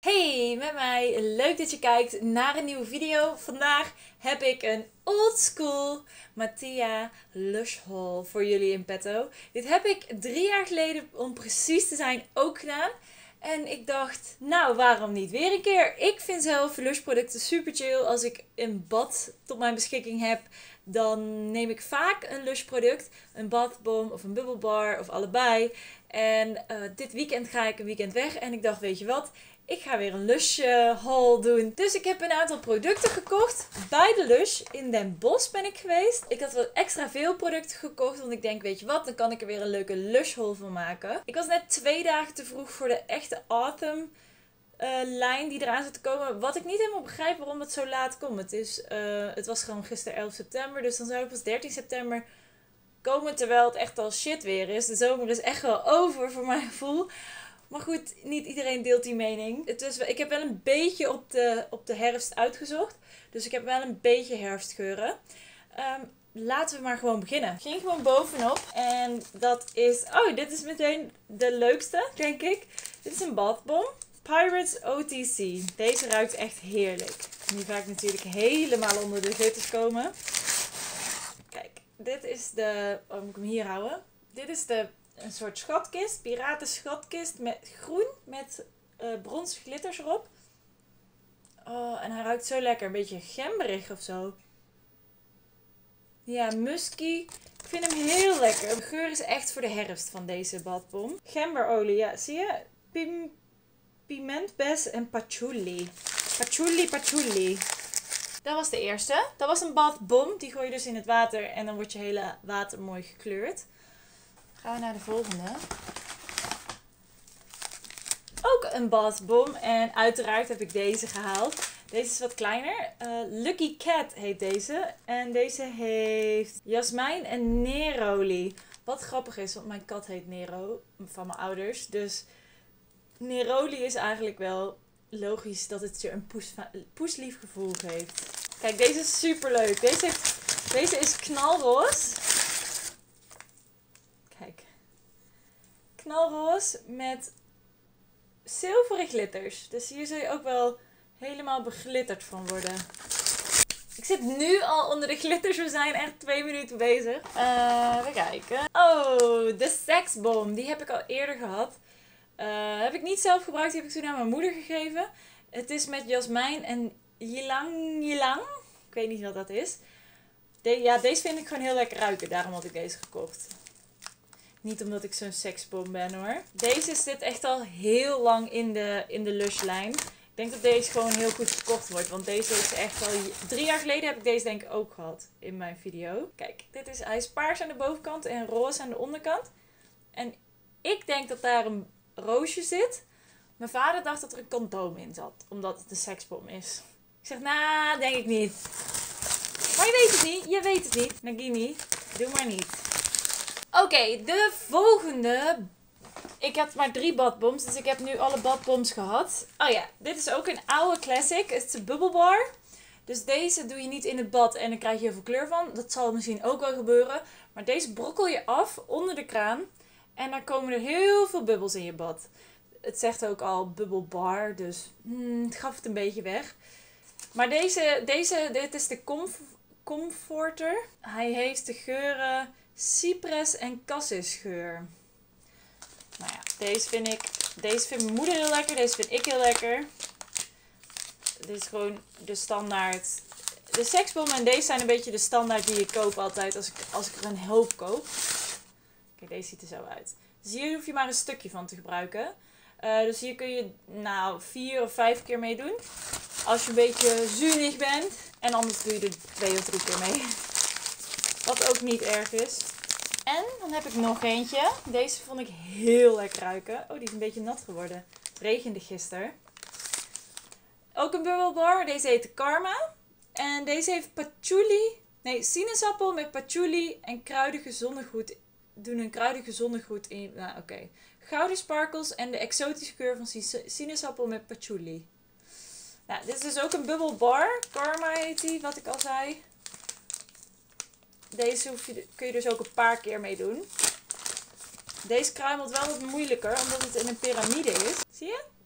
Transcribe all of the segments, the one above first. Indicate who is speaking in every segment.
Speaker 1: Hey, met mij. Leuk dat je kijkt naar een nieuwe video. Vandaag heb ik een oldschool Mattea Lush haul voor jullie in petto. Dit heb ik 3 jaar geleden, om precies te zijn, ook gedaan. En ik dacht, nou waarom niet weer een keer? Ik vind zelf Lush producten super chill. Als ik een bad tot mijn beschikking heb, dan neem ik vaak een Lush product. Een badbom of een bubble bar of allebei. En dit weekend ga ik een weekend weg. En ik dacht, weet je wat? Ik ga weer een Lush haul doen. Dus ik heb een aantal producten gekocht. Bij de Lush in Den Bosch ben ik geweest. Ik had wat extra veel producten gekocht. Want ik denk, weet je wat? Dan kan ik er weer een leuke Lush haul van maken. Ik was net 2 dagen te vroeg voor de echte Autumn lijn die eraan zit te komen. Wat ik niet helemaal begrijp waarom het zo laat komt. Het was gewoon gisteren 11 september. Dus dan zou ik pas 13 september komen. Terwijl het echt al shit weer is. De zomer is echt wel over voor mijn gevoel. Maar goed, niet iedereen deelt die mening. Ik heb wel een beetje op de herfst uitgezocht. Dus ik heb wel een beetje herfstgeuren. Laten we maar gewoon beginnen. Ik ging gewoon bovenop. En dat is... Oh, dit is meteen de leukste, denk ik. Dit is een badbom. Pirates OTC. Deze ruikt echt heerlijk. Nu ga ik natuurlijk helemaal onder de glitters komen. Kijk, dit is de... Oh, moet ik hem hier houden? Dit is een soort schatkist, piratenschatkist met groen met bronzen glitters erop. Oh, en hij ruikt zo lekker, een beetje gemberig of zo. Ja, musky. Ik vind hem heel lekker. De geur is echt voor de herfst van deze badbom. Gemberolie, ja, zie je? Pimentbes en patchouli. Patchouli. Dat was de eerste. Dat was een badbom. Die gooi je dus in het water en dan wordt je hele water mooi gekleurd. Gaan we naar de volgende. Ook een badbom. En uiteraard heb ik deze gehaald. Deze is wat kleiner. Lucky Cat heet deze. En deze heeft jasmijn en neroli. Wat grappig is, want mijn kat heet Nero. Van mijn ouders. Dus neroli is eigenlijk wel logisch dat het je een poeslief gevoel geeft. Kijk, deze is super leuk. Deze is knalroze. Kijk. Knalroze met zilveren glitters. Dus hier zul je ook wel helemaal beglitterd van worden. Ik zit nu al onder de glitters. We zijn echt 2 minuten bezig. Even kijken. Oh, de seksbom. Die heb ik al eerder gehad. Heb ik niet zelf gebruikt. Die heb ik toen aan mijn moeder gegeven. Het is met jasmijn en ylang. Ik weet niet wat dat is. Deze vind ik gewoon heel lekker ruiken. Daarom had ik deze gekocht. Niet omdat ik zo'n seksbom ben hoor. Deze zit echt al heel lang in de Lush lijn. Ik denk dat deze gewoon heel goed verkocht wordt. Want deze is echt al... 3 jaar geleden heb ik deze denk ik ook gehad in mijn video. Kijk, hij is paars aan de bovenkant en roze aan de onderkant. En ik denk dat daar een roosje zit. Mijn vader dacht dat er een condoom in zat. Omdat het een seksbom is. Ik zeg, nou, denk ik niet. Maar je weet het niet. Je weet het niet. Nagini, doe maar niet. Oké, de volgende. Ik had maar 3 badboms, dus ik heb nu alle badboms gehad. Oh ja, dit is ook een oude classic. Het is een bubble bar. Dus deze doe je niet in het bad en dan krijg je heel veel kleur van. Dat zal misschien ook wel gebeuren. Maar deze brokkel je af onder de kraan. En dan komen er heel veel bubbels in je bad. Het zegt ook al bubble bar, dus het gaf het een beetje weg. Maar dit is de Comforter. Hij heeft de geuren cypress en cassis geur. Nou ja, deze vindt mijn moeder heel lekker. Deze vind ik heel lekker. Dit is gewoon de standaard. De seksbom en deze zijn een beetje de standaard die ik koop altijd als ik er een hoop koop. Kijk, deze ziet er zo uit. Dus hier hoef je maar een stukje van te gebruiken. Dus hier kun je 4 of 5 keer mee doen. Als je een beetje zuinig bent. En anders doe je er 2 of 3 keer mee. Wat ook niet erg is. En dan heb ik nog eentje. Deze vond ik heel lekker ruiken. Oh, die is een beetje nat geworden. Het regende gisteren. Ook een bubble bar. Deze heet Karma. En deze heeft sinaasappel met patchouli en kruidige zonnegoed. Doen een kruidige zonnegoed in. Nou, oké. Gouden sparkles en de exotische geur van sinaasappel met patchouli. Nou, dit is dus ook een bubble bar. Karma heet die, wat ik al zei. Deze kun je dus ook een paar keer mee doen. Deze kruimelt wel wat moeilijker, omdat het in een piramide is. Zie je?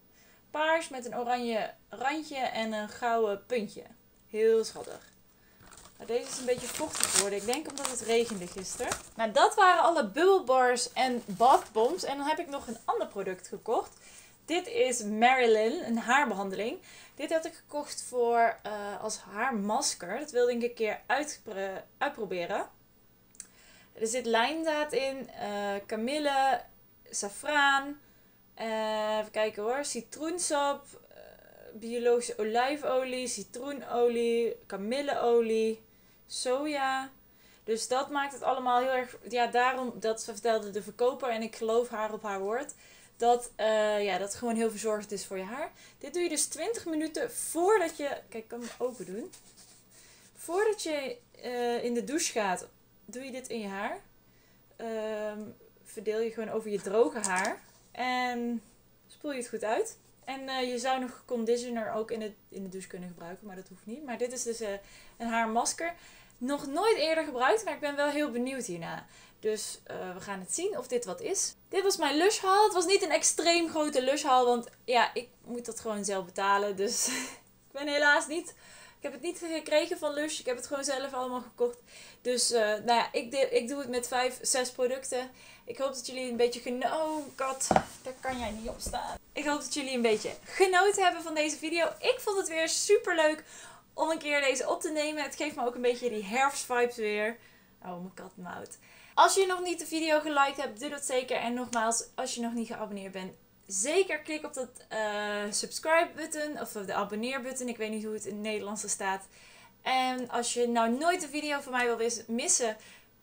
Speaker 1: paars met een oranje randje en een gouden puntje. Heel schattig. Maar deze is een beetje vochtig geworden. Ik denk omdat het regende gisteren. Nou, dat waren alle bubble bars en bath bombs. En dan heb ik nog een ander product gekocht. Dit is Marilyn, een haarbehandeling. Dit had ik gekocht voor als haarmasker. Dat wilde ik een keer uitproberen. Er zit lijnzaad in, kamille, saffraan, even kijken hoor, citroensap, biologische olijfolie, citroenolie, kamilleolie, soja. Dus dat maakt het allemaal heel erg, ja daarom, dat vertelde de verkoper en ik geloof haar op haar woord. Dat het gewoon heel verzorgd is voor je haar. Dit doe je dus 20 minuten voordat je, kijk ik kan hem open doen. Voordat je in de douche gaat, doe je dit in je haar. Verdeel je gewoon over je droge haar. En spoel je het goed uit. En je zou nog conditioner ook in de douche kunnen gebruiken, maar dat hoeft niet. Maar dit is dus een haarmasker. Nog nooit eerder gebruikt, maar ik ben wel heel benieuwd hierna. Dus we gaan het zien of dit wat is. Dit was mijn Lush haul. Het was niet een extreem grote Lush haul, want ja, ik moet dat gewoon zelf betalen. Dus ik ben helaas niet... Ik heb het niet gekregen van Lush. Ik heb het gewoon zelf allemaal gekocht. Dus nou ja, ik doe het met 5, 6 producten. Ik hoop dat jullie een beetje Oh god, daar kan jij niet op staan. Ik hoop dat jullie een beetje genoten hebben van deze video. Ik vond het weer super leuk om een keer deze op te nemen. Het geeft me ook een beetje die herfstvibes weer. Oh, mijn kat mout. Als je nog niet de video geliked hebt, doe dat zeker. En nogmaals, als je nog niet geabonneerd bent, zeker klik op dat subscribe button of de abonneer button. Ik weet niet hoe het in het Nederlands staat. En als je nou nooit een video van mij wil missen,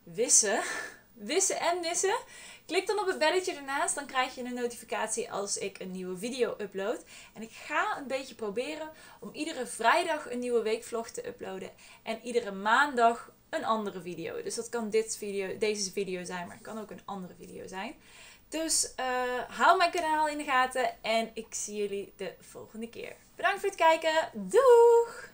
Speaker 1: klik dan op het belletje ernaast. Dan krijg je een notificatie als ik een nieuwe video upload. En ik ga een beetje proberen om iedere vrijdag een nieuwe weekvlog te uploaden. En iedere maandag een andere video. Dus dat kan deze video zijn, maar het kan ook een andere video zijn. Dus hou mijn kanaal in de gaten en ik zie jullie de volgende keer. Bedankt voor het kijken. Doeg!